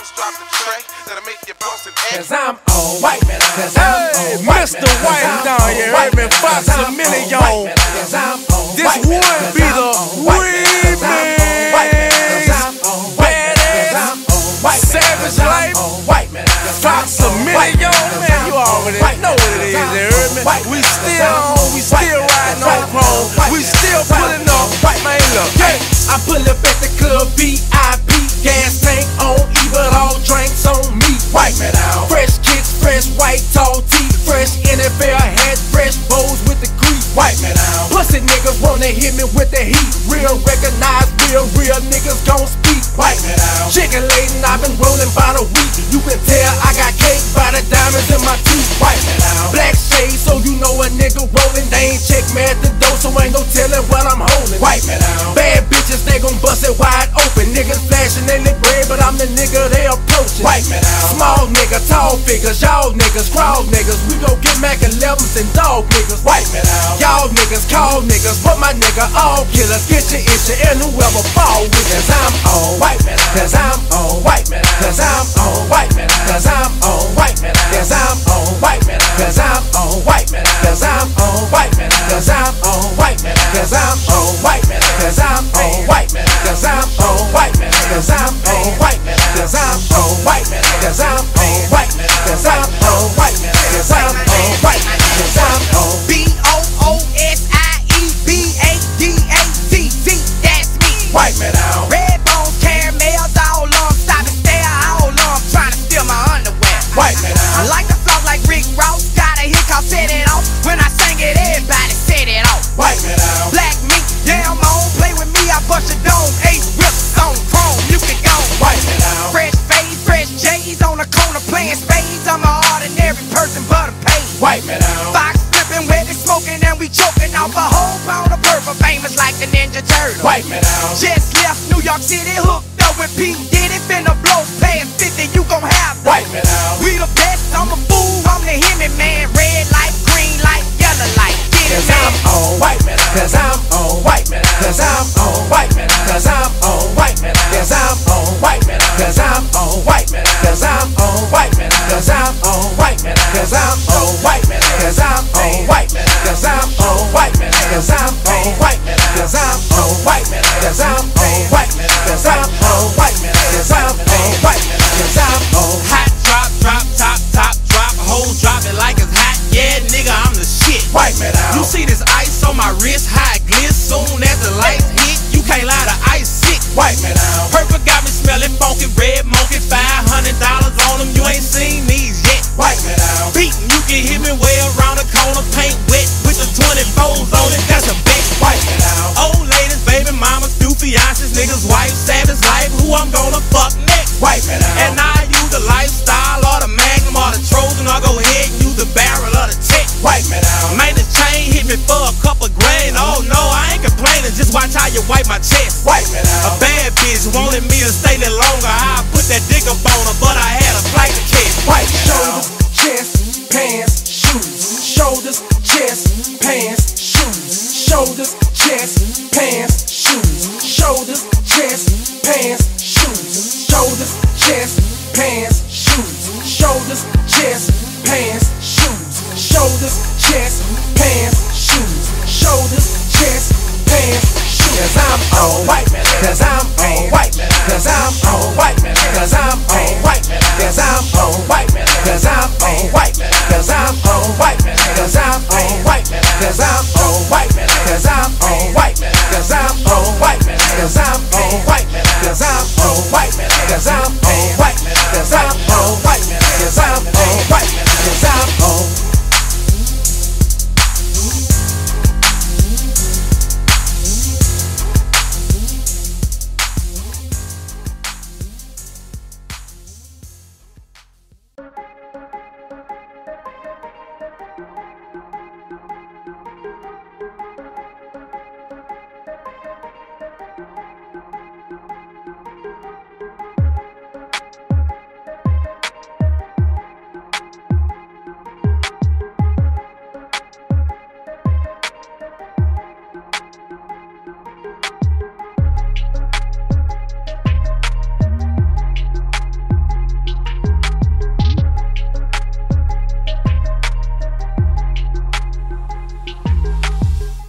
Bounce, drop the tray, that'll make you bust an egg. Cause I'm on white man. Hey, Mr. White down here, heard me Foxx-a-milli-on. This would be the remix. Badass, savage life, Foxx-a-milli-on. Man, you already know what it is, you heard me? We still riding on chrome. We still pulling up, man, look. I pull up at the club, VIP, gas tank on E, but all drinks on me. White man out. Fresh kicks, fresh white tall tee, fresh NFL hat, fresh bows with the crease. White man out. Pussy niggas wanna hit me with the heat. Real recognize real niggas gon' speak. White man out. Chicken laden, I've been rolling by the week. You can tell I got cake by the diamonds in my teeth. White man out. Black shade, so you know a nigga rolling. They ain't check me at the door, so ain't no telling what I'm holding. White man out. Bad bitches, they gon' bust it wide open. Niggas flashing in the bread, but I'm the nigga they approaching. White man out. Small nigga, tall figures, y'all niggas, crowd niggas. We gon' get Mac 11s and dog niggas. White man out. Y'all niggas, call niggas, but my nigga all killers. Get your issue and whoever fall with. Cause I'm on white man out. Cause I'm on white man out. Cause I'm on white man out. Cause I'm on white man out. Cause I'm on white man out. Cause I'm on white man out. Cause I'm on white man out. Cause I'm on white man out. Cause I'm on white man out. Cause I'm on white man out. Cause I'm on white man out. Cause I'm on white man out. Cause I'm on white man out. Cause I'm on white man out. Cause I'm on white man out. Cause I'm on white man out. Cause I'm on BOOSIEBADATZ. That's me. White man out. Red bones, caramels, all on, stop and stare, all on, trying to steal my underwear. White man out. I like the flow like Rick Ross, got a hit called Set It Off. When I sang it, everybody set it off. White man out. Black meat, damn on, play with me, I bust your dome. 8 whips on chrome, you can go. White man out. Fresh face, fresh J's on the corner playing spades. I'm an ordinary person, but I'm paid. White man out. Fox flipping, Webbie smoking, and we choking off a whole pound of purple, famous like the Ninja Turtle. White man out. Just left New York City, hooked up with P. Diddy, finna blow past 50, you gon' have that. White man out. We the best, I'm a fool, I'm the Hemi man. Red light, green light, yellow light. Cause I'm on white man out. Cause I'm on white man out. Cause I'm on white man out. Cause I'm on white man out. Cause I'm on white man out. Cause I'm on white man out. Cause I'm on white man out. Cause I'm on white man out. Cause I'm on white man out. Cause I'm on white man out. Cause I'm on white man out. Cause I'm on white man out. Cause I'm on white man out. Cause I'm on white man out. Cause I'm on white man out. Cause I'm on white man out. Cause I'm on hot drop, top drop, hoes drop it like it's hot. Yeah, nigga, I'm the shit. White man out. You see this ice on my wrist, high glitz. Soon as the lights hit, you can't lie to ice sick. White man out. Purple got me smelling funky, red monkey, $500 on them. You ain't seen these yet. White man out. Beatin', you can hit me way around the corner, paint wet with the 24s on it. That's a bet. White man out. Old ladies, baby mamas, new fiances, niggas, wife, savage life. Who I'm gonna fuck next? White man out. And I use the lifestyle or the Magnum or the Trojan. I go ahead and use the barrel of the tech. White man out. Man, the chain hit me for a couple grand. Oh no, I ain't complaining. Just watch how you wipe my chest. White man out. A bad bitch wanted me to stay there longer. I put that dick up on her, but I had a flight to catch. White shoulders, chest, pants, shoes. Shoulders, chest, pants, shoes. Shoulders, chest, pants, shoes. Shoulders, chest, pants, shoes. Shoulders, chest, pants, shoes. Shoulders, chest, pants, shoes. Shoulders, chest, pants, shoes. Shoulders, chest, pants, shoes. Cause I'm on white man. Cause I'm on white man. Cause I'm on white man. Cause I'm on white man. Cause I'm on white man. Cause I'm on white man. Cause I'm on white man. Cause I'm on white man. Cause I'm on white man. Cause I'm on white man. Cause I'm on white man. Cause I'm on white man. Cause I'm on white man. Cause I'm